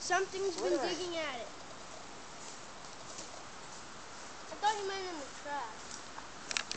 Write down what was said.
Something's been digging at it. I thought you meant in the trash.